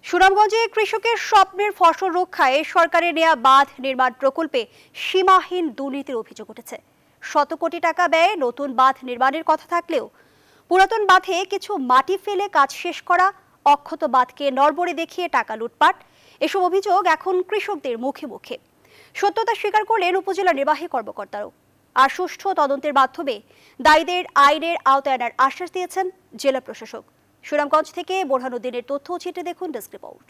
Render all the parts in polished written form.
সুনামগঞ্জে কৃষকের স্বপ্নের ফসল রক্ষায় সরকারের নেয়া বাঁধ নির্মাণ প্রকল্পে সীমাহীন দুর্নীতির অভিযোগ উঠেছে। শত কোটি টাকা ব্যয়ে নতুন বাঁধ নির্মাণের কথা থাকলেও পুরাতন বাঁধে কিছু মাটি ফেলে কাজ শেষ করা, অক্ষত বাঁধকে নড়বড়ে দেখিয়ে টাকা লুটপাট, এসব অভিযোগ এখন কৃষকদের মুখে মুখে। সত্যতা স্বীকার করলেন উপজেলা নির্বাহী কর্মকর্তারাও। আর সুষ্ঠু তদন্তের মাধ্যমে দায়ীদের আইনের আওতায় আনার আশ্বাস দিয়েছেন জেলা প্রশাসক। সুনামগঞ্জ থেকে বোরহানুদ্দিনের তথ্য চিত্রে দেখুন ডেস্ক রিপোর্ট।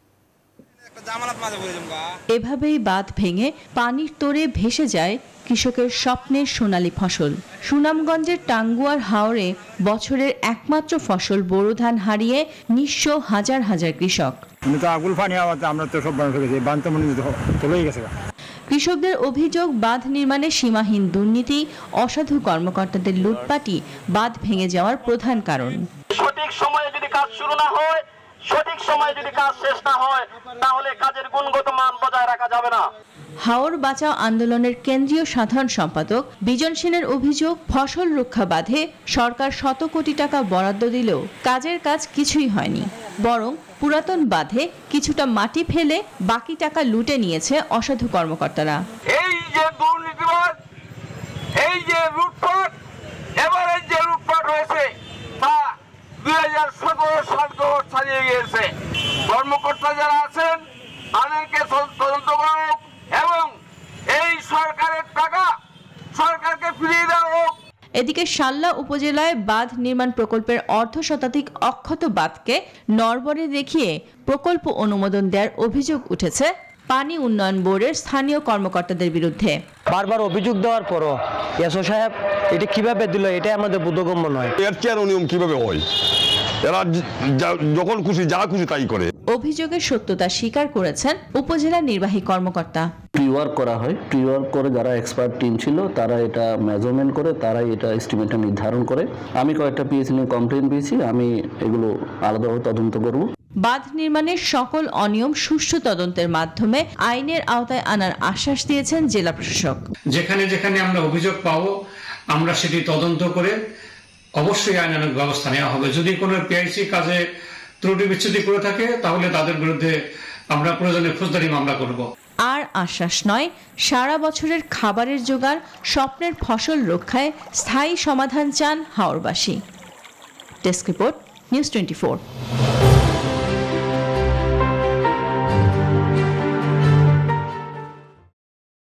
এভাবেই বাঁধ ভেঙে পানির তোরে ভেসে যায় কৃষকের স্বপ্নের সোনালী ফসল। সুনামগঞ্জের টাঙ্গুয়ার হাওরে বছরের একমাত্র ফসল বোরো ধান হারিয়ে নিঃস্ব হাজার হাজার কৃষক। কৃষকদের অভিযোগ, বাঁধ নির্মাণে সীমাহীন দুর্নীতি, অসাধু কর্মকর্তাদের লুটপাটই বাঁধ ভেঙে যাওয়ার প্রধান কারণ। সঠিক সময়ে যদি কাজ শুরু না হয়, সঠিক সময়ে যদি কাজ শেষ না হয়, তাহলে কাজের গুণগত মান বজায় রাখা যাবে না। হাওর বাঁচাও আন্দোলনের কেন্দ্রীয় সাধারণ সম্পাদক বিজন সেনের অভিযোগ, ফসল রক্ষা বাঁধে সরকার শত কোটি টাকা বরাদ্দ দিলেও কাজের কাজ কিছুই হয়নি, বরং পুরাতন বাঁধে কিছুটা মাটি ফেলে বাকি টাকা লুটে নিয়েছে অসাধু কর্মকর্তারা। এই যে দুর্নীতিবাদ, এই যে লুটপাট, এবারে যে লুটপাট হয়েছে তা 2017 সালকেও ছাড়িয়ে গিয়েছে। কর্মকর্তা যারা আছেন তাদেরকে তদন্ত করা হোক এবং এই সরকারের টাকা সরকারকে ফিরিয়ে দেওয়া হোক। এদিকে শাল্লা উপজেলায় বাঁধ নির্মাণ প্রকল্পের অর্ধশতাধিক অক্ষত বাঁধকে নড়বড়ে দেখিয়ে প্রকল্প অনুমোদন দেওয়ার অভিযোগ উঠেছে পানি উন্নয়ন বোর্ডের স্থানীয় কর্মকর্তাদের বিরুদ্ধে। বারবার অভিযোগ দেওয়ার পরও এসও সাহেব এটা কিভাবে দিল, এটা আমাদের বোধগম্য নয়। এর চেয়ে নিয়ম কিভাবে হয়? এরা যখন খুশি যা খুশি তাই করে। অভিযোগের সত্যতা স্বীকার করেছেন উপজেলা নির্বাহী কর্মকর্তা। প্রি ওয়ার্ক করা হয়, প্রি ওয়ার্ক করে যারা এক্সপার্ট টিম ছিল তারা এটা মেজারমেন্ট করে, তারাই এটা এস্টিমেটটা নির্ধারণ করে। আমি কয়েকটা পিএসি নিয়ে কমপ্লেন পেয়েছি, আমি এগুলো আলাদাভাবে তদন্ত করব। বাঁধ নির্মাণের সকল অনিয়ম সুষ্ঠু তদন্তের মাধ্যমে আইনের আওতায় আনার আশ্বাস দিয়েছেন জেলা প্রশাসক। যেখানে যেখানে আমরা অভিযোগ পাবো আমরা সেটি তদন্ত করে অবশ্যই আইনানুগ ব্যবস্থা নেওয়া হবে। যদি কোনো পিআইসি কাজে ত্রুটি বিচ্ছুতি করে থাকে তাহলে তাদের বিরুদ্ধে আমরা প্রয়োজনে ফৌজদারি মামলা করব। আর আশ্বাস নয়, সারা বছরের খাবারের জোগাড়, স্বপ্নের ফসল রক্ষায় স্থায়ী সমাধান চান হাওরবাসী। Desk report, news 24।